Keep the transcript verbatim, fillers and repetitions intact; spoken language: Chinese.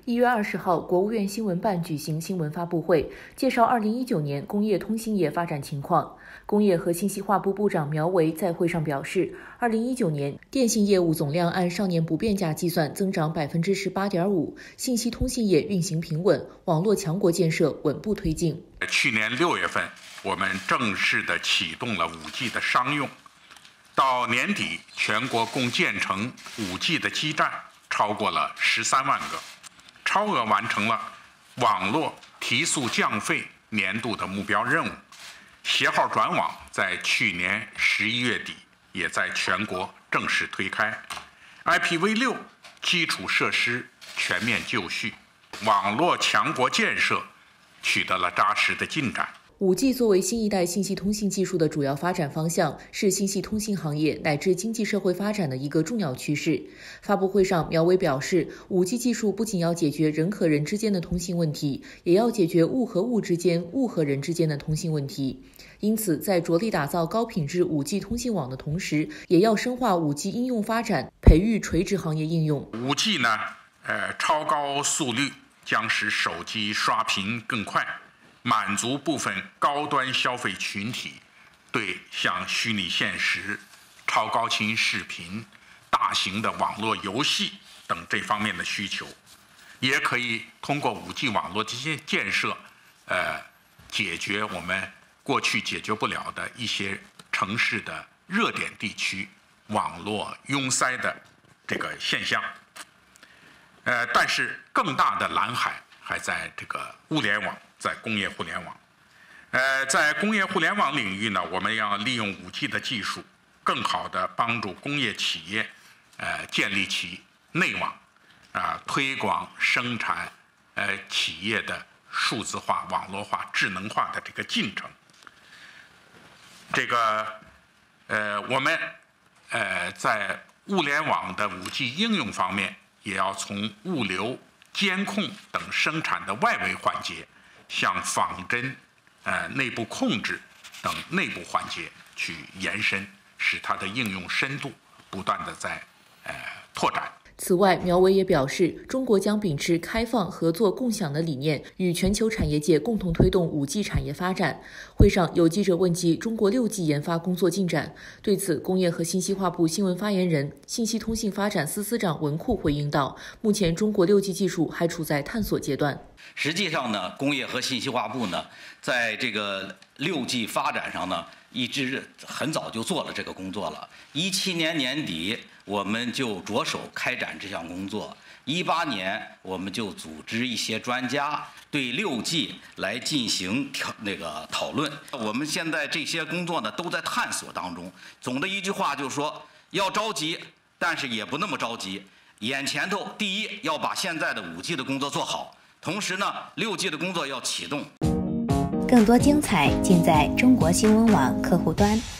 一月二十号，国务院新闻办举行新闻发布会，介绍二零一九年工业通信业发展情况。工业和信息化部部长苗圩在会上表示，二零一九年电信业务总量按上年不变价计算增长百分之十八点五，信息通信业运行平稳，网络强国建设稳步推进。 去年六月份，我们正式的启动了 五 G 的商用，到年底，全国共建成 五 G 的基站超过了十三万个。超额完成了网络提速降费年度的目标任务，携号转网在去年十一月底也在全国正式推开 ，I P v 六 基础设施全面就绪，网络强国建设取得了扎实的进展。 五 G 作为新一代信息通信技术的主要发展方向，是信息通信行业乃至经济社会发展的一个重要趋势。发布会上，苗圩表示， 五 G 技术不仅要解决人和人之间的通信问题，也要解决物和物之间、物和人之间的通信问题。因此，在着力打造高品质 五 G 通信网的同时，也要深化 五 G 应用发展，培育垂直行业应用。 五 G 呢，呃，超高速率将使手机刷屏更快，满足部分高端消费群体对像虚拟现实、超高清视频、大型的网络游戏等这方面的需求，也可以通过 五 G 网络这些建设，呃，解决我们过去解决不了的一些城市的热点地区网络拥塞的这个现象。呃，但是更大的蓝海还在这个物联网。在工业互联网，呃，在工业互联网领域呢，我们要利用 五 G 的技术，更好地帮助工业企业，呃，建立起内网，啊、呃，推广生产，呃，企业的数字化、网络化、智能化的这个进程。这个，呃，我们，呃，在物联网的 五 G 应用方面，也要从物流、监控等生产的外围环节，向仿真、呃内部控制等内部环节去延伸，使它的应用深度不断的在呃拓展。 此外，苗圩也表示，中国将秉持开放、合作、共享的理念，与全球产业界共同推动 五 G 产业发展。会上有记者问及中国 六 G 研发工作进展，对此，工业和信息化部新闻发言人、信息通信发展司司长文库回应道：“目前中国 六 G 技术还处在探索阶段。” 实际上呢，工业和信息化部呢，在这个 六 G 发展上呢，一直很早就做了这个工作了。一七年年底，我们就着手开展这项工作。一八年，我们就组织一些专家对 六 G 来进行讨那个讨论。我们现在这些工作呢，都在探索当中。总的一句话就是说，要着急，但是也不那么着急。眼前头，第一要把现在的 五 G 的工作做好。同时呢 ，六 G 的工作要启动。 更多精彩尽在中国新闻网客户端。